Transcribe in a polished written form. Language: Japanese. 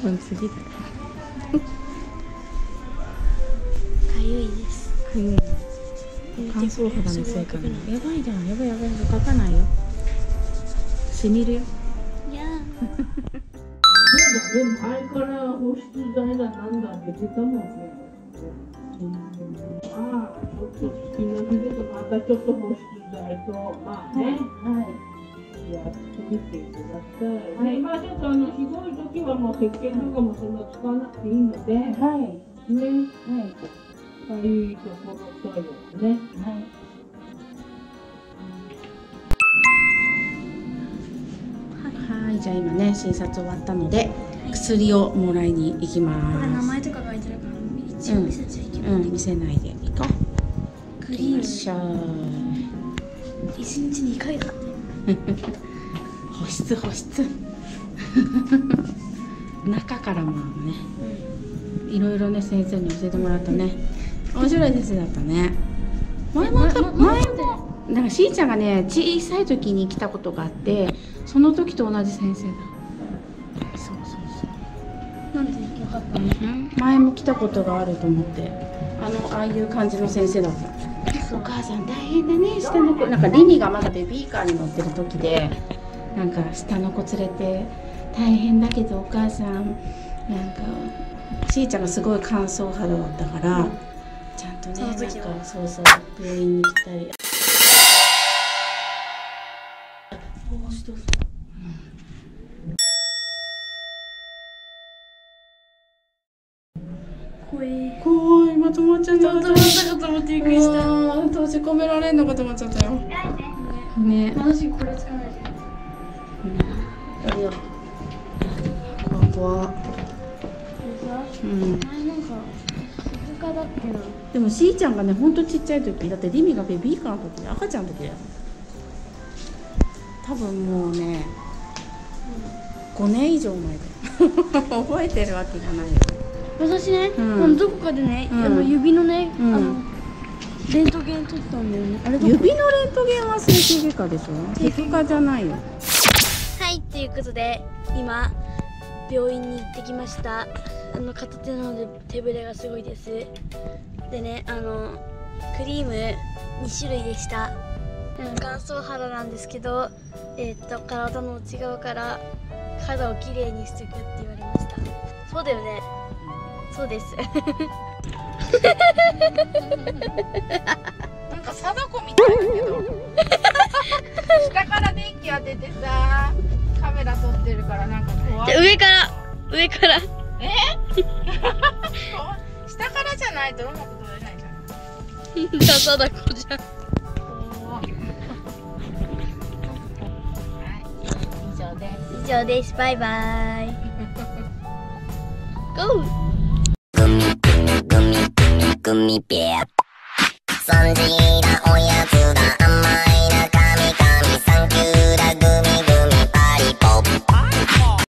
分次だよ。 かゆいです。 かゆい。乾燥肌のせいかな。やばいじゃん、やばいやばい、書かないよ。しみるよ。 いやでも前から保湿剤だなんだって言ってたもんね。ああ、ちょっと月の日とまたちょっと保湿剤と、まあね、やってみてください。はい、まあちょっとひどい時はもう石鹸とかもそんな使わなくていいので、ね、かゆいところとよね。 はい、じゃあ今ね診察終わったので薬をもらいに行きます。 これ名前とか書いてるから一応見せちゃいけない。 見せないで行こう。 クリームしょ 1日2回だって。 保湿中からもね、いろいろね先生に教えてもらったね。面白い先生だったね。前もなんかしーちゃんがね小さい時に来たことがあって、その時と同じ先生だ。そうなんで分かったの？ 前も来たことがあると思って、ああいう感じの先生だった。お母さん大変だね、下の子。なんかリミがまだベビーカーに乗ってる時で、なんか下の子連れて大変だけどお母さん、なんかしーちゃんがすごい乾燥肌だったから、ちゃんとねなんか病院に来たり。 怖い。 怖い、まとまっちゃった。 まとまったかと思ってびっくりした。 閉じ込められんのかと思っちゃったよ。ね。 私これ使わないじゃん。 怖。 前なんか他だっけな。 でもしーちゃんがね、ほんとちっちゃい時だってリミがベビーカーの時で赤ちゃんの時だよ。多分もうね、5年以上前だよ。覚えてるわけがないよ。 私ね、どこかでね、指のね、レントゲン撮ったんだよね。あれ指のレントゲンは整形外科でしょ。皮膚科じゃないよ。 はい、ということで今病院に行ってきました。片手なので手ぶれがすごいです。でね、クリーム2種類でした。乾燥肌なんですけど、体の内側から肌をきれいにしていくって言われました。そうだよね。そうです。 なんか貞子みたいだけど。下から電気当ててさ、カメラ撮ってるからなんか怖い。 上から。 下からじゃないとうまく撮れないじゃん。 じゃあ貞子じゃん。以上です。バイバイ。ゴー。 グミベア。3時がおやつだ。